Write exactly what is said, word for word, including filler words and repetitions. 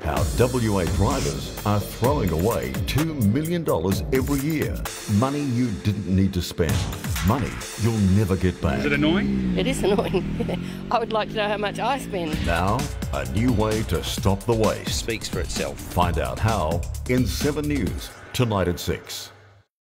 how W A drivers are throwing away two million dollars every year. Money you didn't need to spend. Money you'll never get back. Is it annoying? It is annoying. I would like to know how much I spend. Now, a new way to stop the waste. Speaks for itself. Find out how in seven News, tonight at six.